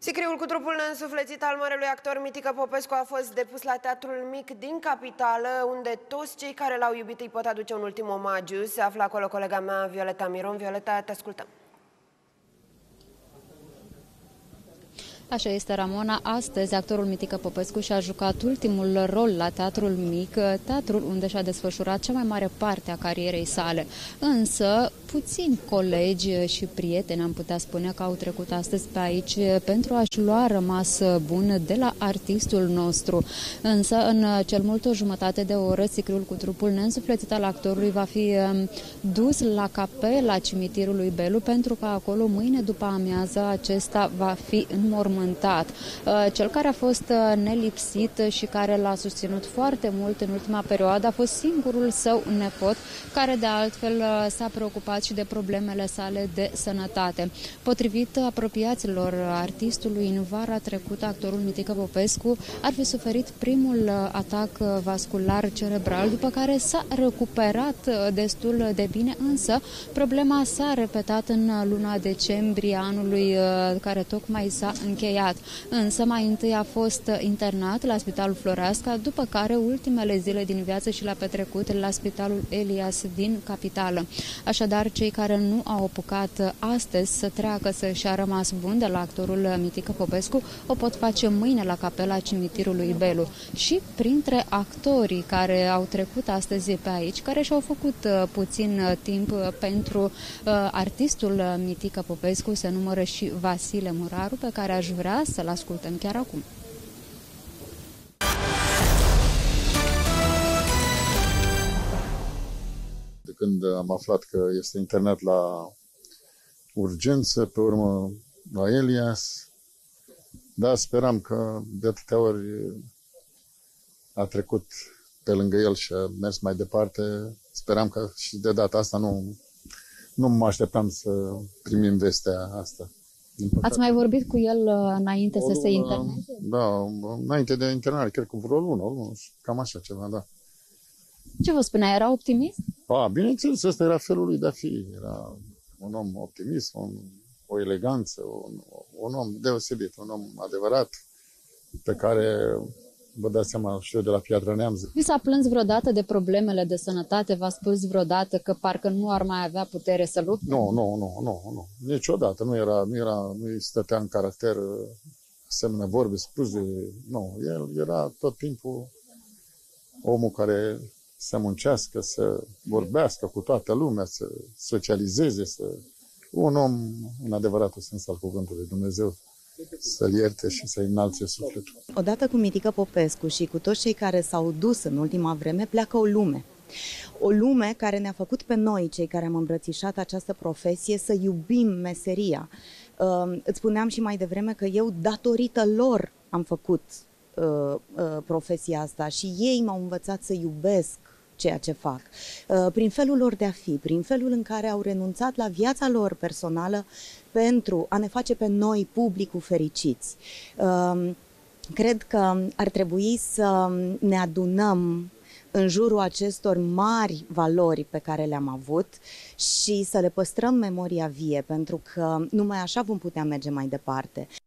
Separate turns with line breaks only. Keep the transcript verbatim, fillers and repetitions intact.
Sicriul cu trupul neînsuflețit al marelui actor Mitică Popescu a fost depus la Teatrul Mic din Capitală, unde toți cei care l-au iubit îi pot aduce un ultim omagiu. Se află acolo colega mea, Violeta Miron. Violeta, te ascultăm.
Așa este, Ramona. Astăzi, actorul Mitică Popescu și-a jucat ultimul rol la Teatrul Mic, teatrul unde și-a desfășurat cea mai mare parte a carierei sale. Însă, puțini colegi și prieteni, am putea spune, că au trecut astăzi pe aici pentru a-și lua rămas bun de la artistul nostru. Însă, în cel mult o jumătate de oră, sicriul cu trupul neînsuflețit al actorului va fi dus la capela cimitirului Belu, pentru că acolo, mâine după amiază, acesta va fi înmormântat. Cel care a fost nelipsit și care l-a susținut foarte mult în ultima perioadă a fost singurul său nepot, care de altfel s-a preocupat și de problemele sale de sănătate. Potrivit apropiaților artistului, în vara trecută, actorul Mitică Popescu ar fi suferit primul atac vascular cerebral, după care s-a recuperat destul de bine, însă problema s-a repetat în luna decembrie anului care tocmai s-a încheiat. Însă mai întâi a fost internat la Spitalul Floreasca, după care ultimele zile din viață și l-a petrecut la Spitalul Elias din Capitală. Așadar, cei care nu au apucat astăzi să treacă să-și a rămas bun de la actorul Mitică Popescu o pot face mâine la capela cimitirului Belu. Și printre actorii care au trecut astăzi pe aici, care și-au făcut puțin timp pentru uh, artistul Mitică Popescu, se numără și Vasile Muraru, pe care aș vrea să-l ascultăm chiar acum.
De când am aflat că este internat la urgență, pe urmă la Elias, da, speram că de atâtea ori a trecut pe lângă el și a mers mai departe. Speram că și de data asta nu, nu mă așteptam să primim vestea asta.
Ați mai vorbit cu el înainte o să se interneze?
Da, înainte de internare, cred că vreo lună, o lună, cam așa ceva, da.
Ce vă spunea? Era optimist?
A, bineînțeles, ăsta era felul lui de a fi. Era un om optimist, un, o eleganță, un, un om deosebit, un om adevărat, pe care, vă dați seama, și eu de la Piatra Neamț.
Vi s-a plâns vreodată de problemele de sănătate? V-a spus vreodată că parcă nu ar mai avea putere să lupte?
Nu, nu, nu, nu, nu. Niciodată. Nu era, nu era, nu îi stătea în caracter asemenea vorbe spuse. Nu, el era tot timpul omul care să muncească, să vorbească cu toată lumea, să socializeze, să... un om în adevăratul sens al cuvântului. Dumnezeu să-l ierte și să-i înalțe sufletul.
Odată cu Mitică Popescu și cu toți cei care s-au dus în ultima vreme, pleacă o lume. O lume care ne-a făcut pe noi, cei care am îmbrățișat această profesie, să iubim meseria. Uh, îți spuneam și mai devreme că eu, datorită lor, am făcut uh, uh, profesia asta și ei m-au învățat să iubesc ceea ce fac. Prin felul lor de a fi, prin felul în care au renunțat la viața lor personală pentru a ne face pe noi, publicul, fericiți. Cred că ar trebui să ne adunăm în jurul acestor mari valori pe care le-am avut și să le păstrăm memoria vie, pentru că numai așa vom putea merge mai departe.